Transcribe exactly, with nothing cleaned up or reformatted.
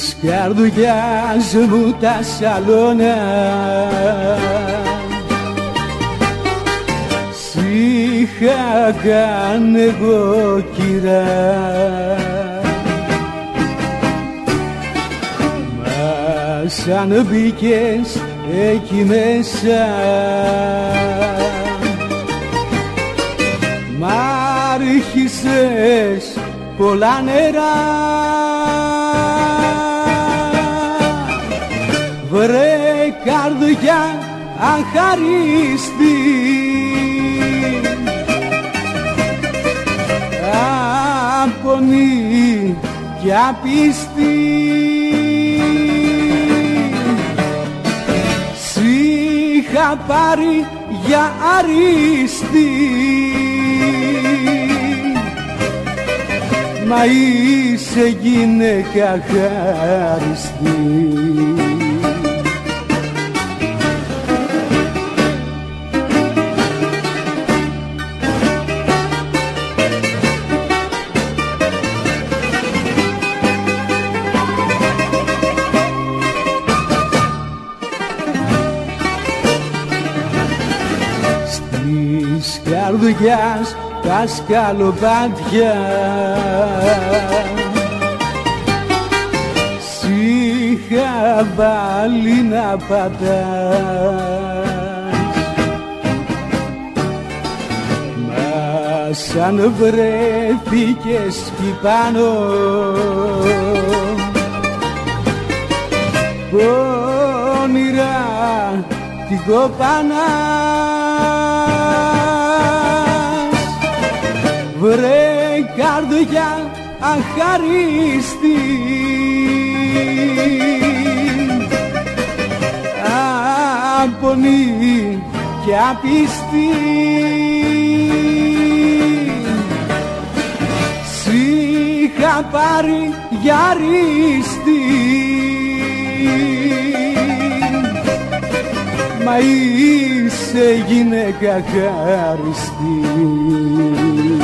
καρδιάς μου τα σαλόνα σ' είχα κάνει εγώ κυρά, μα σαν μπήκες εκεί μέσα μ' άρχισες πολλά νερά. Βρε καρδιά αχαρίστη, απονή και απίστη, σ' είχα πάρει για αρίστη, μα είσαι γυναίκα χάριστη. Της καρδιάς τα σκαλοπάτια σ' είχα βάλει να πατάς, μα σαν βρέθηκες κι πάνω πόνιρα την κοπανάς. Βρε καρδιά αχαρίστη, απονή και απίστη, σ' είχα πάρει για αρίστη, μα είσαι γυναίκα χάριστη.